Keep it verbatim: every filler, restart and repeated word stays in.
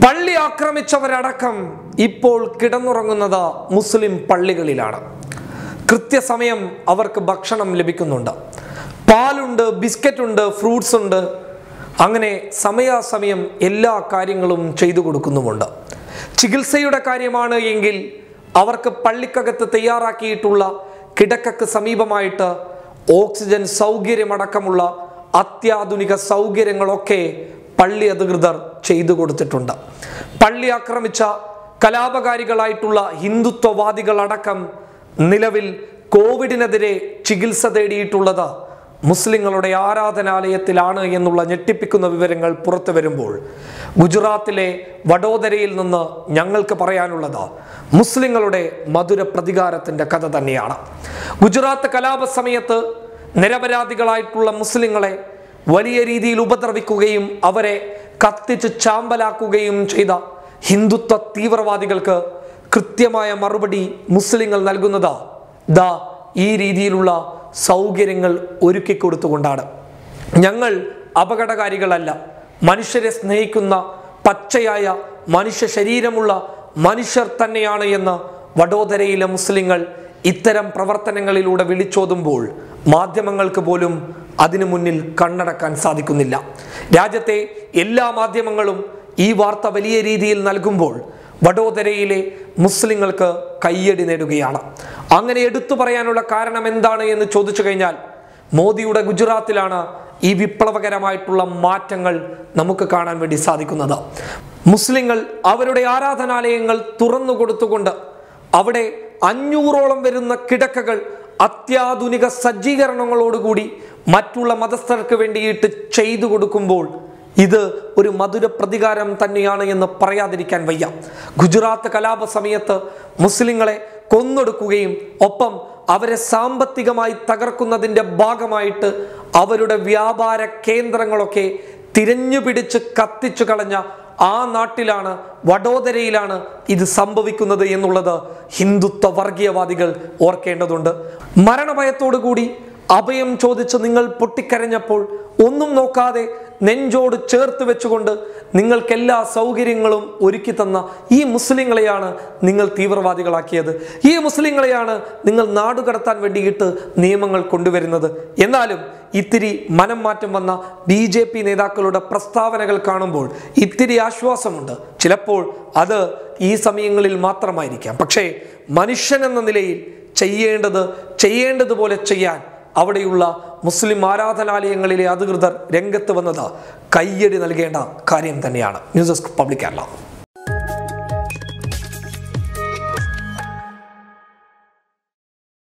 പള്ളി ആക്രമിച്ചവരടക്കം ഇപ്പോൾ കിടന്നുറങ്ങുന്നത് മുസ്ലിം പള്ളികളിലാണ്. കൃത്യസമയം അവർക്ക് ഭക്ഷണം ലഭിക്കുന്നുണ്ട്. പാലുണ്ട്, ബിസ്ക്കറ്റ് ഉണ്ട്, ഫ്രൂട്ട്സ് ഉണ്ട്. അങ്ങനെ സമയാസമയം എല്ലാ കാര്യങ്ങളും ചെയ്തു കൊടുക്കുന്നുമുണ്ട്. ചികിത്സയുടെ കാര്യമാണ് എങ്കിൽ അവർക്ക് പള്ളിക്കകത്ത് തയ്യാറാക്കിയിട്ടുള്ള കിടക്കക്ക് സമീപമായിട്ട് ഓക്സിജൻ സൗകര്യമടക്കമുള്ള അത്യാധുനിക സൗകര്യങ്ങളൊക്കെ പള്ളി അധികൃതർ ചെയ്തു കൊടുത്തിട്ടുണ്ട്. പള്ളി ആക്രമിച്ച കലാപകാരികളായിട്ടുള്ള ഹിന്ദുത്വവാദികളടക്കം നിലവിൽ കോവിഡിനെതിരെ ചികിത്സ തേടിയിട്ടുള്ളത് മുസ്ലിങ്ങളുടെ ആരാധനാലയത്തിലാണ് എന്നുള്ള ഞെട്ടിപ്പിക്കുന്ന വിവരങ്ങൾ പുറത്തു വരുമ്പോൾ ഗുജറാത്തിലെ വഡോദരയിൽ നിന്ന് ഞങ്ങൾക്ക് പറയാനുള്ളത് മുസ്ലിങ്ങളുടെ മധുര പ്രതികാരത്തിൻ്റെ കഥ തന്നെയാണ്. ഗുജറാത്ത് കലാപ സമയത്ത് നിരപരാധികളായിട്ടുള്ള മുസ്ലിങ്ങളെ വലിയ രീതിയിൽ ഉപദ്രവിക്കുകയും അവരെ കത്തിച്ച് ചാമ്പലാക്കുകയും ചെയ്ത ഹിന്ദുത്വ തീവ്രവാദികൾക്ക് കൃത്യമായ മറുപടി മുസ്ലിങ്ങൾ നൽകുന്നത് ദാ ഈ രീതിയിലുള്ള സൗകര്യങ്ങൾ ഒരുക്കി കൊടുത്തുകൊണ്ടാണ്. ഞങ്ങൾ അപകടകാരികളല്ല, മനുഷ്യരെ സ്നേഹിക്കുന്ന പച്ചയായ മനുഷ്യ ശരീരമുള്ള മനുഷ്യർ തന്നെയാണ് എന്ന് വഡോദരയിലെ മുസ്ലിങ്ങൾ ഇത്തരം പ്രവർത്തനങ്ങളിലൂടെ വിളിച്ചോതുമ്പോൾ മാധ്യമങ്ങൾക്ക് പോലും അതിനു മുന്നിൽ കണ്ണടക്കാൻ സാധിക്കുന്നില്ല. രാജ്യത്തെ എല്ലാ മാധ്യമങ്ങളും ഈ വാർത്ത വലിയ രീതിയിൽ നൽകുമ്പോൾ വഡോദരയിലെ മുസ്ലിങ്ങൾക്ക് കയ്യടി നേടുകയാണ്. അങ്ങനെ എടുത്തു പറയാനുള്ള കാരണം എന്താണ് എന്ന് ചോദിച്ചു കഴിഞ്ഞാൽ മോദിയുടെ ഗുജറാത്തിലാണ് ഈ വിപ്ലവകരമായിട്ടുള്ള മാറ്റങ്ങൾ നമുക്ക് കാണാൻ വേണ്ടി സാധിക്കുന്നത്. മുസ്ലിങ്ങൾ അവരുടെ ആരാധനാലയങ്ങൾ തുറന്നു കൊടുത്തുകൊണ്ട് അവിടെ അഞ്ഞൂറോളം വരുന്ന കിടക്കകൾ അത്യാധുനിക സജ്ജീകരണങ്ങളോടുകൂടി മറ്റുള്ള മതസ്ഥർക്ക് വേണ്ടിയിട്ട് ചെയ്തു കൊടുക്കുമ്പോൾ ഇത് ഒരു മധുര പ്രതികാരം തന്നെയാണ് എന്ന് പറയാതിരിക്കാൻ വയ്യ. ഗുജറാത്ത് കലാപ സമയത്ത് മുസ്ലിങ്ങളെ കൊന്നൊടുക്കുകയും ഒപ്പം അവരെ സാമ്പത്തികമായി തകർക്കുന്നതിൻ്റെ ഭാഗമായിട്ട് അവരുടെ വ്യാപാര കേന്ദ്രങ്ങളൊക്കെ തിരഞ്ഞുപിടിച്ച് കത്തിച്ചു കളഞ്ഞ ആ നാട്ടിലാണ്, വഡോദരയിലാണ് ഇത് സംഭവിക്കുന്നത് എന്നുള്ളത് ഹിന്ദുത്വ വർഗീയവാദികൾ ഓർക്കേണ്ടതുണ്ട്. മരണഭയത്തോടു കൂടി അഭയം ചോദിച്ച് നിങ്ങൾ പൊട്ടിക്കരഞ്ഞപ്പോൾ ഒന്നും നോക്കാതെ നെഞ്ചോട് ചേർത്ത് വെച്ചുകൊണ്ട് നിങ്ങൾക്ക് എല്ലാ സൗകര്യങ്ങളും ഒരുക്കി തന്ന ഈ മുസ്ലിങ്ങളെയാണ് നിങ്ങൾ തീവ്രവാദികളാക്കിയത്. ഈ മുസ്ലിങ്ങളെയാണ് നിങ്ങൾ നാടുകടത്താൻ വേണ്ടിയിട്ട് നിയമങ്ങൾ കൊണ്ടുവരുന്നത്. എന്നാലും ഇത്തിരി മനം മാറ്റം വന്ന ബി ജെ പി നേതാക്കളുടെ പ്രസ്താവനകൾ കാണുമ്പോൾ ഇത്തിരി ആശ്വാസമുണ്ട്. ചിലപ്പോൾ അത് ഈ സമയങ്ങളിൽ മാത്രമായിരിക്കാം. പക്ഷേ മനുഷ്യൻ എന്ന നിലയിൽ ചെയ്യേണ്ടത് ചെയ്യേണ്ടതുപോലെ ചെയ്യാൻ അവിടെയുള്ള മുസ്ലിം ആരാധനാലയങ്ങളിലെ അധികൃതർ രംഗത്ത് വന്നത് കയ്യടി നൽകേണ്ട കാര്യം തന്നെയാണ്. News desk public Kerala.